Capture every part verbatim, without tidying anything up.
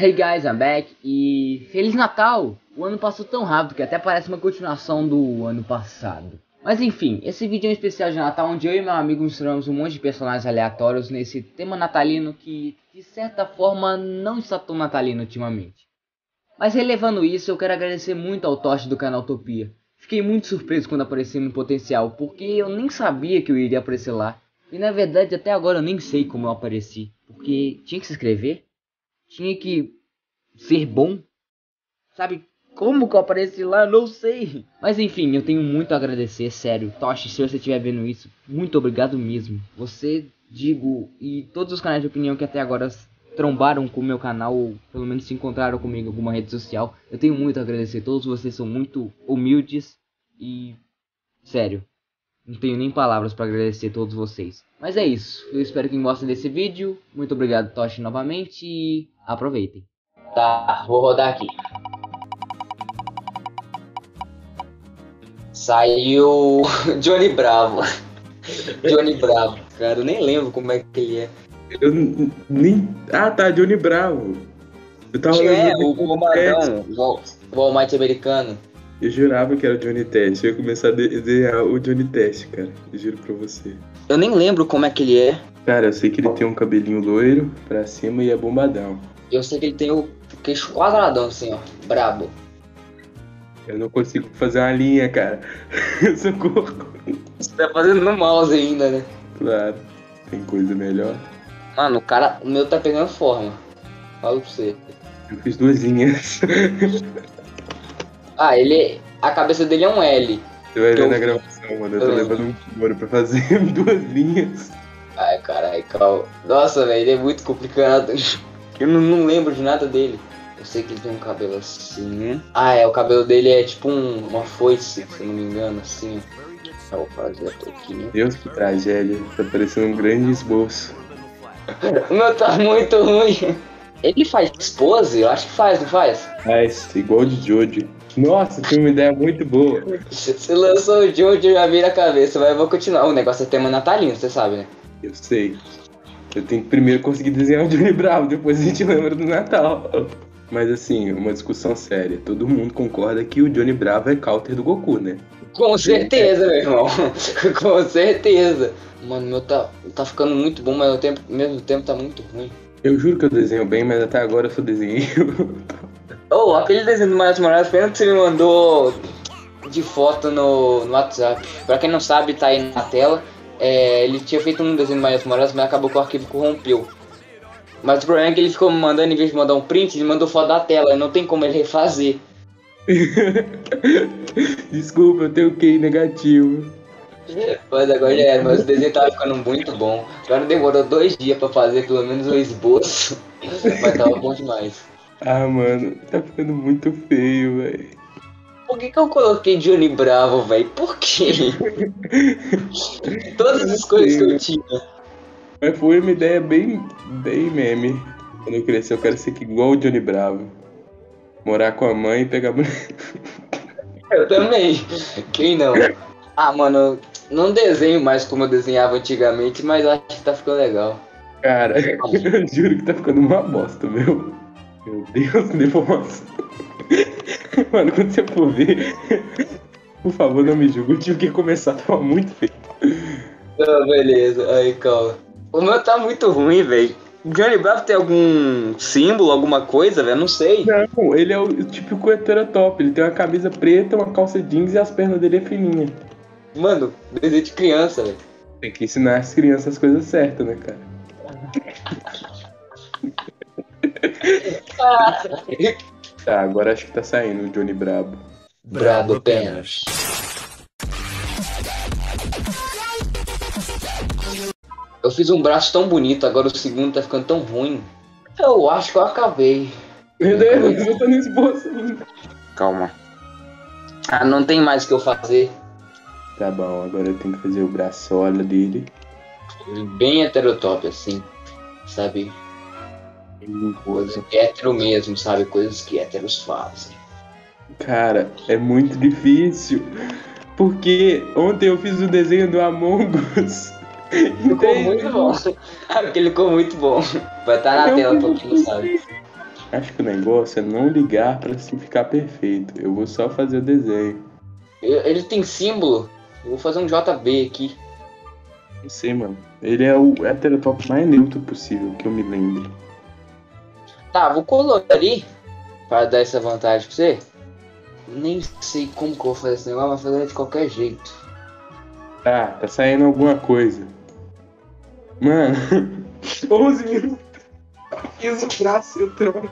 Hey guys, I'm back e Feliz Natal! O ano passou tão rápido que até parece uma continuação do ano passado. Mas enfim, esse vídeo é um especial de Natal onde eu e meu amigo misturamos um monte de personagens aleatórios nesse tema natalino que, de certa forma, não está tão natalino ultimamente. Mas relevando isso, eu quero agradecer muito ao Toshi do canal Utopia. Fiquei muito surpreso quando apareceu no Potencial, porque eu nem sabia que eu iria aparecer lá. E na verdade até agora eu nem sei como eu apareci, porque tinha que se inscrever? Tinha que ser bom? Sabe como que eu apareci lá? Não sei. Mas enfim, eu tenho muito a agradecer, sério. Toshi, se você estiver vendo isso, muito obrigado mesmo. Você, digo, e todos os canais de opinião que até agora trombaram com o meu canal, ou pelo menos se encontraram comigo em alguma rede social, eu tenho muito a agradecer. Todos vocês são muito humildes e... sério, não tenho nem palavras para agradecer a todos vocês. Mas é isso, eu espero que gostem desse vídeo. Muito obrigado, Toshi, novamente, e aproveitem. Tá, vou rodar aqui. Saiu Johnny Bravo. Johnny Bravo, cara, eu nem lembro como é que ele é. Eu nem... Ah, tá, Johnny Bravo. Eu tava é, o bombadão, o Walmart americano. Eu jurava que era o Johnny Test. Eu ia começar a desenhar o Johnny Test, cara. Eu juro pra você. Eu nem lembro como é que ele é. Cara, eu sei que ele tem um cabelinho loiro pra cima e é bombadão. Eu sei que ele tem o queixo quadradão assim, ó. Brabo. Eu não consigo fazer uma linha, cara. Socorro. Você tá fazendo no mouse ainda, né? Claro. Tem coisa melhor. Mano, o cara... O meu tá pegando forma. Falo pra você. Eu fiz duas linhas. Ah, ele... A cabeça dele é um L. Você vai ver eu... na gravação, mano. Eu tô eu levando um couro pra fazer duas linhas. Ai, caralho, calma. Nossa, velho, ele é muito complicado. Eu não, não lembro de nada dele. Eu sei que ele tem um cabelo assim, né? Ah, é, o cabelo dele é tipo um, uma foice, se eu não me engano, assim. Eu vou fazer a touquinha. Deus, que tragédia. Tá parecendo um grande esboço. O meu tá muito ruim. Ele faz pose? Eu acho que faz, não faz? Faz, igual de Jojo. Nossa, tem uma ideia muito boa. Você lançou o Jojo, já vira a cabeça, mas eu vou continuar. O negócio é tema natalino, você sabe, né? Eu sei. Eu tenho que primeiro conseguir desenhar o Johnny Bravo, depois a gente lembra do Natal. Mas assim, uma discussão séria. Todo mundo concorda que o Johnny Bravo é counter do Goku, né? Com certeza, meu irmão. Com certeza. Mano, meu tá, tá ficando muito bom, mas ao tempo, ao mesmo tempo tá muito ruim. Eu juro que eu desenho bem, mas até agora eu só desenhei. Oh, aquele desenho do Miles Morales, pena que você me mandou de foto no, no WhatsApp. Pra quem não sabe, tá aí na tela. É, ele tinha feito um desenho do Miles Morales, mas acabou que o arquivo corrompeu. Mas o problema é que ele ficou me mandando, em vez de mandar um print, ele mandou foto da tela. E não tem como ele refazer. Desculpa, eu tenho Q I negativo. Mas agora já era, mas o desenho tava ficando muito bom. Agora demorou dois dias pra fazer pelo menos um esboço. Mas tava bom demais. Ah, mano, tá ficando muito feio, velho. Por que que eu coloquei Johnny Bravo, velho? Por quê? Todas as coisas que eu tinha. Mas foi uma ideia bem, bem meme. Quando eu crescer eu quero ser igual o Johnny Bravo. Morar com a mãe e pegar mulher. Eu também. Quem não? Ah, mano, não desenho mais como eu desenhava antigamente, mas acho que tá ficando legal. Cara, eu juro que tá ficando uma bosta, meu. Meu Deus, depois. Mano, quando você for ver, por favor, não me julgue. Eu tive que começar, tava muito feio. Ah, beleza, aí calma. O meu tá muito ruim, velho. Johnny Bravo tem algum símbolo, alguma coisa, velho? Não sei. Não, ele é o típico heterotop. Ele tem uma camisa preta, uma calça jeans e as pernas dele é fininha. Mano, desenho de criança, velho. Tem que ensinar as crianças as coisas certas, né, cara? Tá, agora acho que tá saindo o Johnny Brabo. Brabo apenas. Eu fiz um braço tão bonito, agora o segundo tá ficando tão ruim. Eu acho que eu acabei. Meu Deus, eu tô no esboço ainda. Calma. Ah, não tem mais o que eu fazer. Tá bom, agora eu tenho que fazer o braçola dele. Bem heterotop, assim. Sabe? Coisa que é hétero mesmo, sabe? Coisas que héteros fazem. Cara, é muito difícil. Porque ontem eu fiz o desenho do Among Us. Ficou muito bom. Porque ele ficou muito bom. Vai estar na tela pra quem não sabe. Acho que o negócio é não ligar pra assim ficar perfeito. Eu vou só fazer o desenho. Ele tem símbolo. Eu vou fazer um J B aqui. Não sei, mano. Ele é o heterotop mais neutro possível, que eu me lembre. Tá, vou colorir para dar essa vantagem pra você. Nem sei como que eu vou fazer esse negócio, mas vou fazer de qualquer jeito. Tá, tá saindo alguma coisa. Mano, onze minutos. Fiz o braço e o tronco.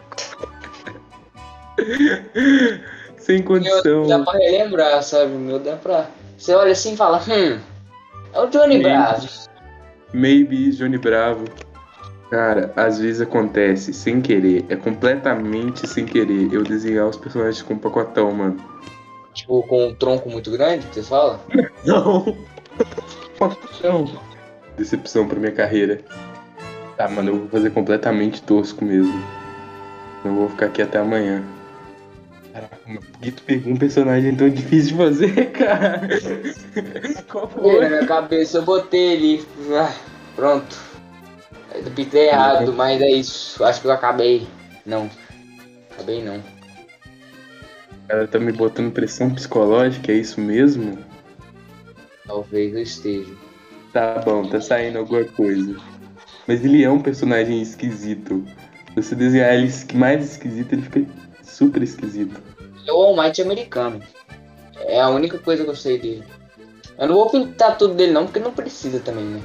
Sem condição. Meu, dá pra relembrar, sabe? Meu, dá pra... Você olha assim e fala, hum, é o Johnny Maybe. Bravo. Maybe Johnny Bravo. Cara, às vezes acontece sem querer. É completamente sem querer eu desenhar os personagens com um pacotão, mano. Tipo, com um tronco muito grande, que você fala? Não. Pacotão. Decepção pra minha carreira. Tá, mano, eu vou fazer completamente tosco mesmo. Eu vou ficar aqui até amanhã. Caraca, mano, por que tu pegou um personagem tão difícil de fazer, cara? Qual foi? Na minha cabeça eu botei ele. Ah, pronto. Eu pintei errado, mas é isso. Acho que eu acabei. Não. Acabei não. O cara tá me botando pressão psicológica, é isso mesmo? Talvez eu esteja. Tá bom, tá saindo alguma coisa. Mas ele é um personagem esquisito. Se você desenhar ele mais esquisito, ele fica super esquisito. É o All Might americano. É a única coisa que eu sei dele. Eu não vou pintar tudo dele não, porque não precisa também, né?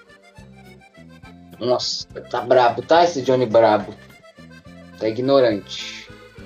Nossa, tá brabo, tá? Esse Johnny brabo. Tá ignorante.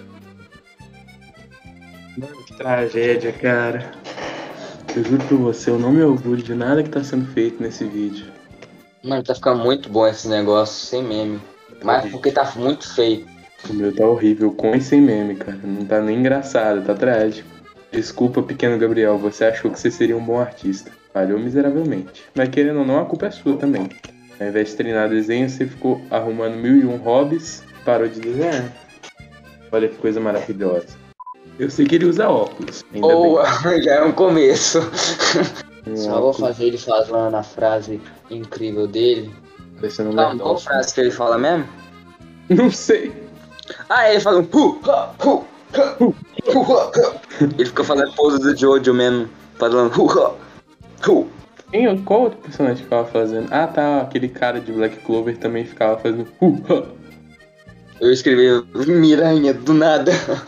Mano, que tragédia, cara. Eu juro pra você, eu não me orgulho de nada que tá sendo feito nesse vídeo. Mano, tá ficando muito bom esse negócio, sem meme. Mas porque tá muito feio. O meu tá horrível, com e sem meme, cara. Não tá nem engraçado, tá trágico. Desculpa, pequeno Gabriel, você achou que você seria um bom artista. Falhou miseravelmente. Mas querendo ou não, a culpa é sua também. Ao invés de treinar desenho, você ficou arrumando mil e um hobbies, parou de desenhar. Olha que coisa maravilhosa. Eu sei que ele usa óculos. Ainda Boa, já é um começo. bem. Um Só vou óculos, fazer ele falando a frase incrível dele. parecendo um Não, nerdão. qual frase que ele fala mesmo? Não sei. Ah, ele fala um hu, ha, hu, ha, hu, hu, ha, ha. Ele fica fazendo pose do Jojo mesmo, falando hu, ha, hu. Quem, qual outro personagem ficava fazendo? Ah, tá, aquele cara de Black Clover também ficava fazendo uh, uh. Eu escrevi Miranha do nada.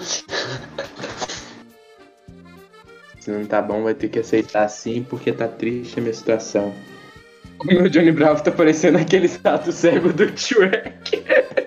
Se não tá bom, vai ter que aceitar assim, porque tá triste a minha situação. O meu Johnny Bravo tá parecendo aquele status cego do Shrek.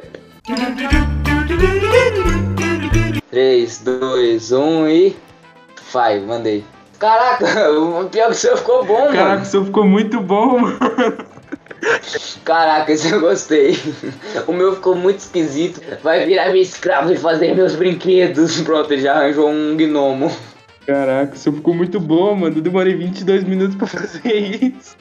três, dois, um e... Vai, mandei. Caraca, o pior que o seu ficou bom, mano. Caraca, o seu ficou muito bom, mano. Caraca, esse eu gostei. O meu ficou muito esquisito. Vai virar meu escravo e fazer meus brinquedos. Pronto, ele já arranjou um gnomo. Caraca, o seu ficou muito bom, mano. Eu demorei vinte e dois minutos pra fazer isso.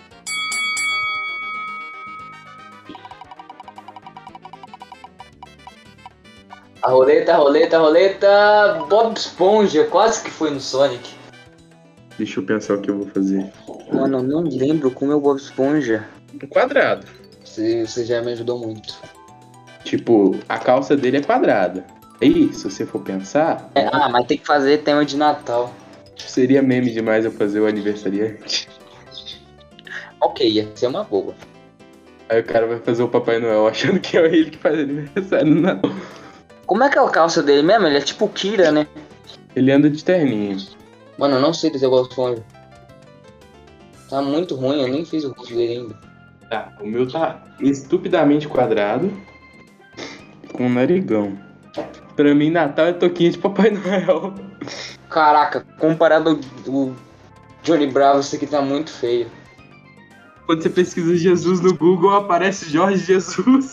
A roleta, a roleta, a roleta. Bob Esponja, quase que foi no Sonic. Deixa eu pensar o que eu vou fazer. Mano, eu não lembro como é o Bob Esponja. Um quadrado. Você, você já me ajudou muito. Tipo, a calça dele é quadrada. Aí, se você for pensar, É, ah, mas tem que fazer tema de Natal. seria meme demais eu fazer o aniversariante. Ok, ia ser uma boa. Aí o cara vai fazer o Papai Noel achando que é ele que faz aniversário. Não. Como é que é a calça dele mesmo? Ele é tipo o Kira, né? Ele anda de terninho. Mano, eu não sei desenhar o Bob Esponja. Tá muito ruim, eu nem fiz o rosto dele ainda. Tá, o meu tá estupidamente quadrado. Com um narigão. Pra mim, Natal é toquinha de Papai Noel. Caraca, comparado ao ao Johnny Bravo, esse aqui tá muito feio. Quando você pesquisa Jesus no Google, aparece Jorge Jesus.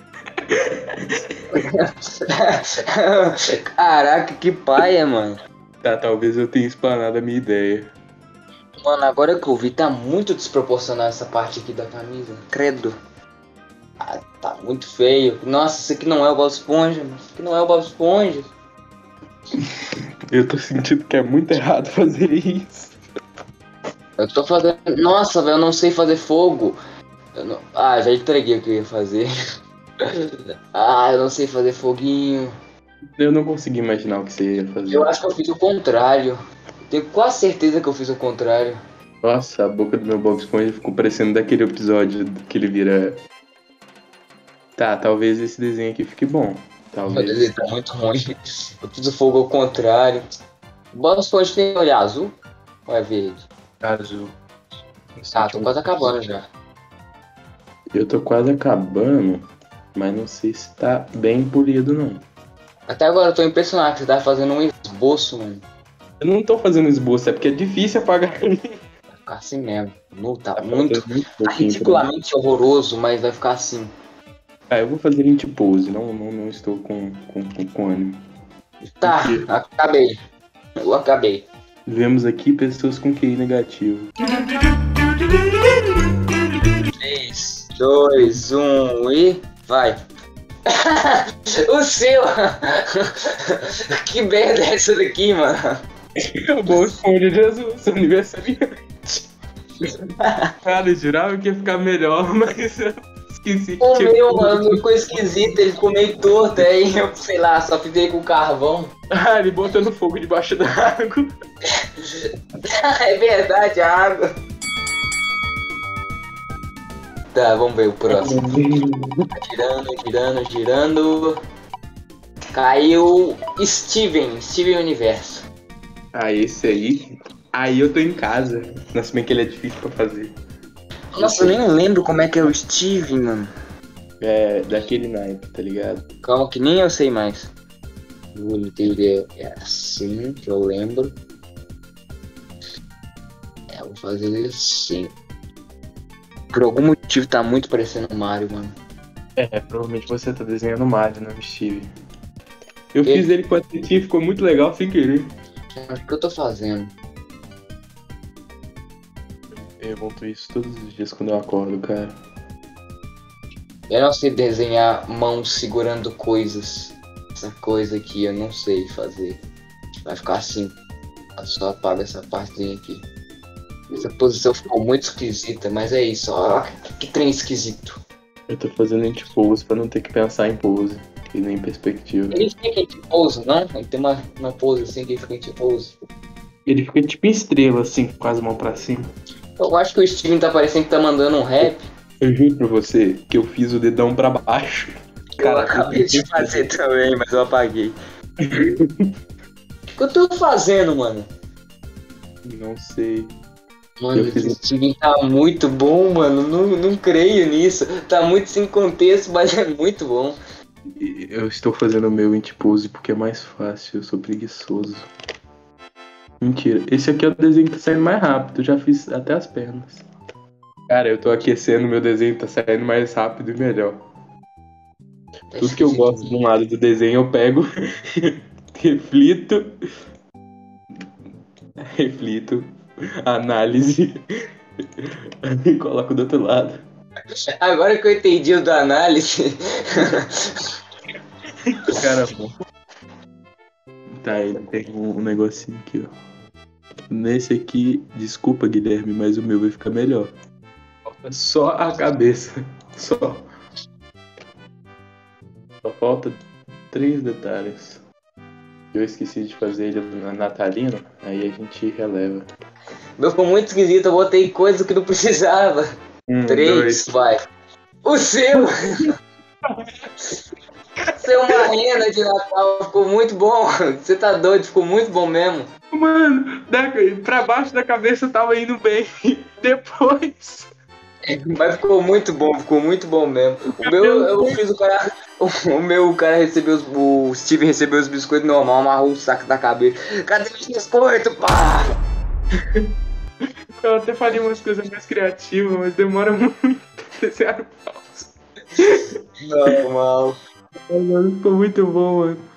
Caraca, que paia, mano. Tá, talvez eu tenha explanado a minha ideia. Mano, agora que eu vi, tá muito desproporcional essa parte aqui da camisa. Credo. Ah, tá muito feio. Nossa, isso aqui não é o Bob Esponja, mano. Isso aqui não é o Bob Esponja. Eu tô sentindo que é muito errado fazer isso. Eu tô fazendo... Nossa, velho, eu não sei fazer fogo. Eu não... Ah, já entreguei o que eu ia fazer. Ah, eu não sei fazer foguinho. Eu não consegui imaginar o que você ia fazer. Eu acho que eu fiz o contrário. Tenho quase certeza que eu fiz o contrário. Nossa, a boca do meu Bob Esponja ficou parecendo daquele episódio que ele vira... Tá, talvez esse desenho aqui fique bom. Talvez. Meu desenho tá muito ruim. Eu fiz o fogo ao contrário. O Bob Esponja tem olho azul? Ou é verde? Azul. Ah, tô quase acabando já. Eu tô quase acabando, mas não sei se tá bem polido, não. Até agora eu tô impressionado que você tá fazendo um esboço, mano. Eu não tô fazendo esboço, é porque é difícil apagar. Vai ficar assim mesmo. Não, tá Tá muito. faltando muito Tá pouquinho ridiculamente horroroso, mas vai ficar assim. pra mim. Ah, eu vou fazer lint pose, não, não, não estou com, com, com, com ânimo. Tá, Porque acabei. Eu acabei. vemos aqui pessoas com Q I negativo. três, dois, um e vai. O seu! Que merda é essa daqui, mano? O Bob Esponja de azul, seu aniversariante. Cara, eu jurava que ia ficar melhor, mas eu esqueci que O tinha... meu, mano, ficou esquisito, ele ficou meio torto, aí eu, sei lá, só pintei com carvão. Ah, ele botando fogo debaixo da água. É verdade, a água. Tá, vamos ver o próximo. Girando, girando, girando. Caiu Steven, Steven Universo. Ah, esse aí... Aí eu tô em casa. Nossa, bem que ele é difícil pra fazer. Nossa, eu nem lembro como é que é o Steven, mano. É, daquele naipe, tá ligado? Calma que nem eu sei mais. O olho dele é assim, que eu lembro. É, eu vou fazer ele assim. Por algum motivo tá muito parecendo o Mario, mano. É, provavelmente você tá desenhando o Mario, não Steve. Eu E? fiz ele com a tetinha, ficou muito legal sem querer. O que eu tô fazendo? Eu volto isso todos os dias quando eu acordo, cara. Eu não sei desenhar mãos segurando coisas. Essa coisa aqui eu não sei fazer. Vai ficar assim. Eu só apago essa partezinha aqui. Essa posição ficou muito esquisita, mas é isso. Ó, que trem esquisito. Eu tô fazendo em pose pra não ter que pensar em pose e nem perspectiva. Ele fica em pose, não? Ele tem uma, uma pose assim que fica em pose. Ele fica tipo em estrela, assim, com as mãos pra cima. Eu acho que o Steven tá parecendo que tá mandando um rap. Eu juro pra você que eu fiz o dedão pra baixo. Eu acabei de fazer também, mas eu apaguei. O que eu tô fazendo, mano? Não sei. Mano, Eu fiz- esse Steven tá muito bom, mano. Não, não creio nisso. Tá muito sem contexto, mas é muito bom. Eu estou fazendo o meu em pose porque é mais fácil, eu sou preguiçoso. Mentira, esse aqui é o desenho que tá saindo mais rápido, eu já fiz até as pernas. Cara, eu tô aquecendo, meu desenho tá saindo mais rápido e melhor. Tudo que eu gosto de um lado do desenho eu pego, reflito, reflito, análise e coloco do outro lado. Agora que eu entendi o da análise. Cara, bom. Tá, ele tem um, um negocinho aqui, ó. Nesse aqui, desculpa, Guilherme, mas o meu vai ficar melhor. Falta só a cabeça. Só. Só falta três detalhes. Eu esqueci de fazer ele na natalino, aí a gente releva. Meu ficou muito esquisito, eu botei coisa que não precisava. Um, Três, dois. vai. O seu! Seu uma rena de Natal ficou muito bom. Você tá doido, ficou muito bom mesmo. Mano, da, pra baixo da cabeça tava indo bem. Depois. Mas ficou muito bom, ficou muito bom mesmo. O meu, eu fiz o cara. O meu, o cara recebeu os. O Steven recebeu os biscoitos normal, amarrou o saco da cabeça. Cadê os biscoitos, pá? Eu até faria umas coisas mais criativas, mas demora muito. Desenhar pausa. Normal. Ficou muito bom, mano.